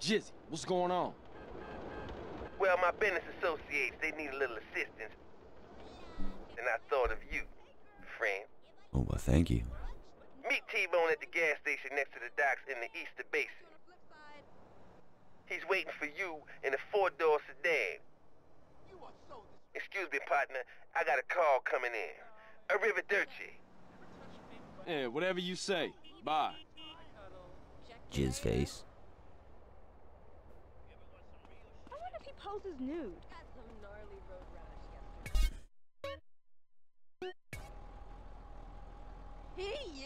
Jizzy, what's going on? Well, my business associates, they need a little assistance. And I thought of you, friend. Oh, well, thank you. Meet T-Bone at the gas station next to the docks in the Easter Basin. He's waiting for you in a 4-door sedan. Excuse me, partner. I got a call coming in. Arrivederci. Yeah, whatever you say. Bye. Jizz face. I wonder if he poses nude. Hey, you!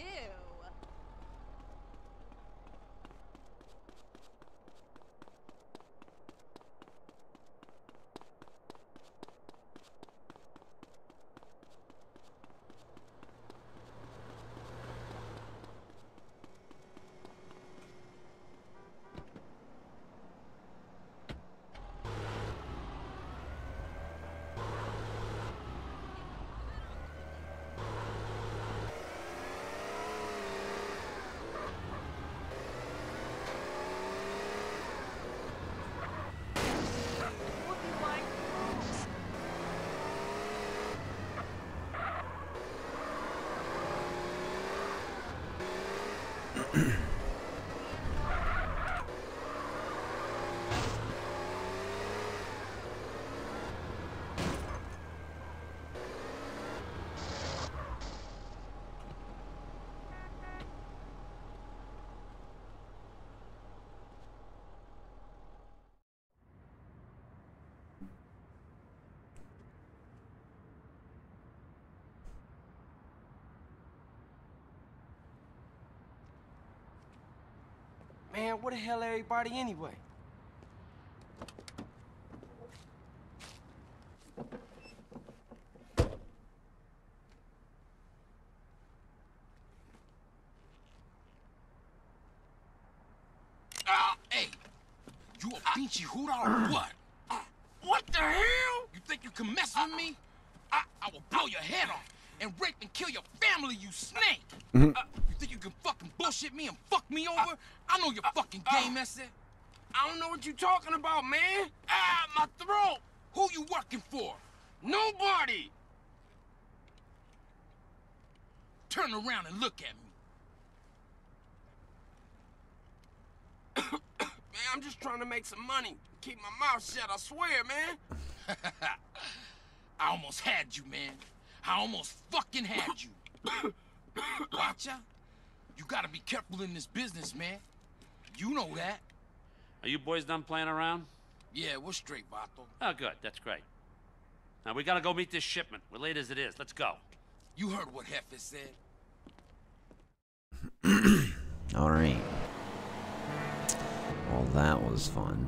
Man, where the hell everybody anyway? Hey, you a pinchy hooter or what? What the hell? You think you can mess with me? I will blow your head off and rape and kill your family, you snake! You think you can fucking bullshit me and fuck me over? I know your fucking game, that's it. I don't know what you talking about, man. My throat! Who you working for? Nobody! Turn around and look at me. Man, I'm just trying to make some money. Keep my mouth shut, I swear, man. I almost had you, man. I almost fucking had you. Watch out. You gotta be careful in this business, man. You know that. Are you boys done playing around? Yeah, we're straight, Vato. Oh, good. That's great. Now, we gotta go meet this shipment. We're late as it is. Let's go. You heard what Hefe said. All right. Well, that was fun.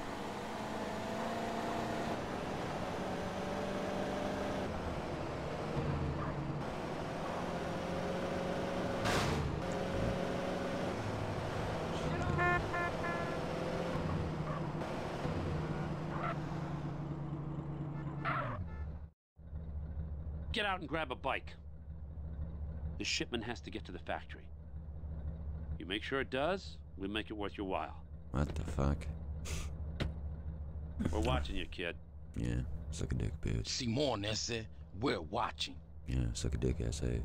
Get out and grab a bike. The shipment has to get to the factory. You make sure it does, we'll make it worth your while. What the fuck? We're watching you, kid. Yeah, suck a dick, bitch. Simon, that's it. We're watching. Yeah, suck a dick, S.A.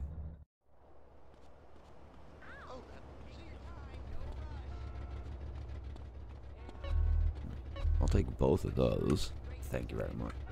I'll take both of those. Thank you very much.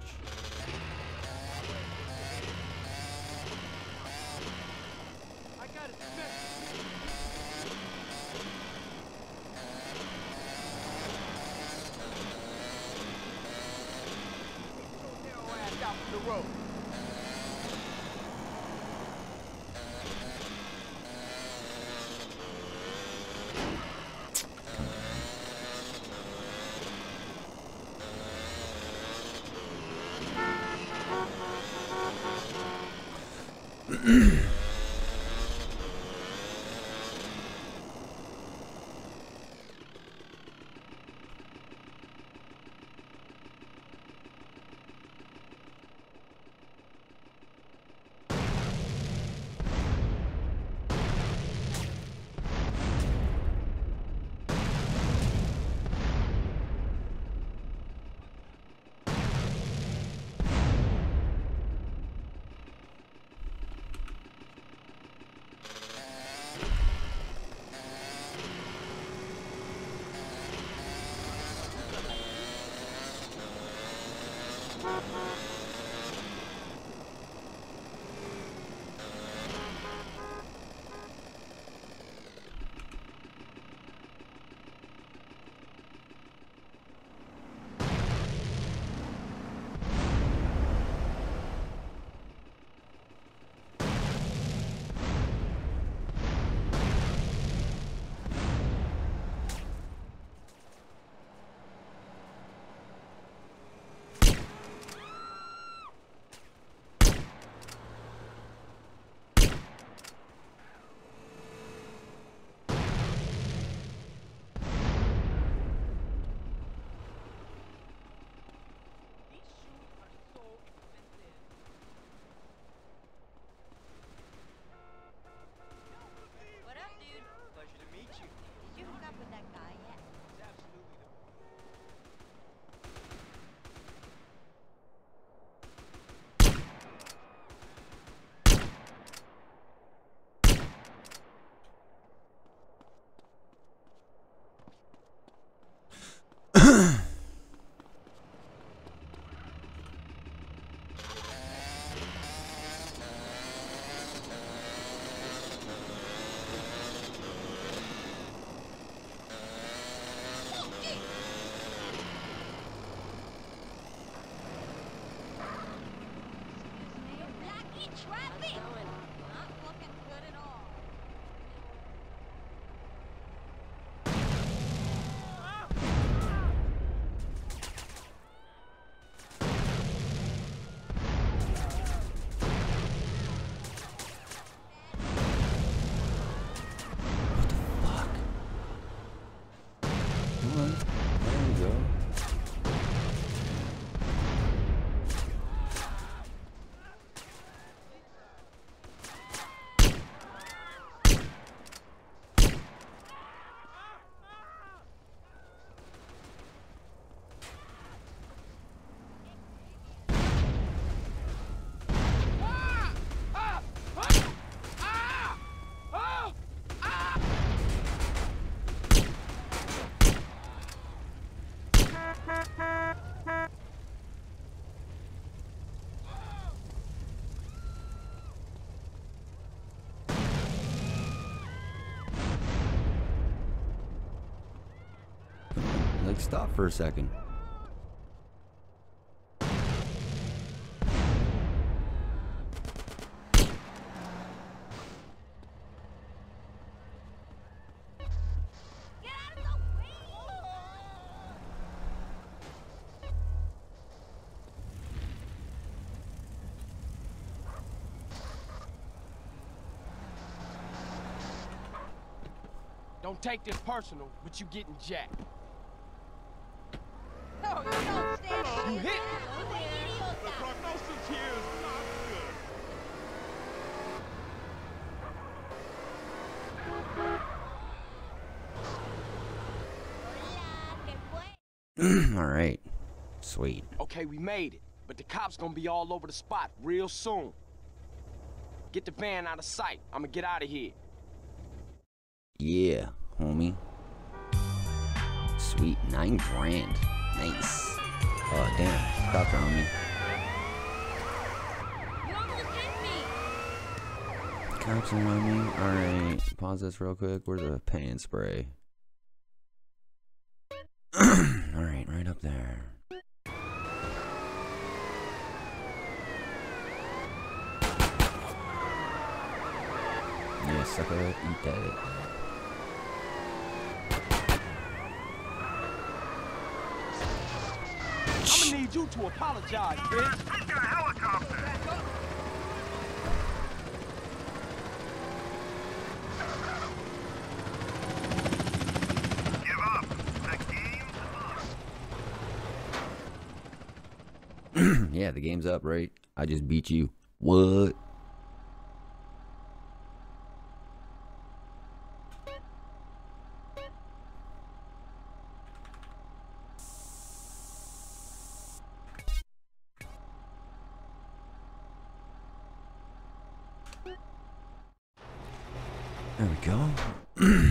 Stop for a second. Don't take this personal, but you getting jacked. No, you don't stand You hit me. The prognosis here is not good. Alright. Sweet. Okay, we made it, but the cops gonna be all over the spot real soon. Get the van out of sight. I'ma get out of here. Yeah, homie. Sweet. 9 grand. Nice. Oh, damn. Cops are on me. You almost hit me. Cops are on me. Alright. Pause this real quick. Where's the pan spray? Alright, right up there. Yeah, sucker. Eat that. I'ma need you to apologize, bitch. Get a helicopter! Give up. The game's up. Yeah, the game's up, right? I just beat you. What? There we go.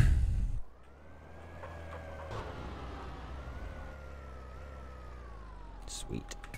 Sweet.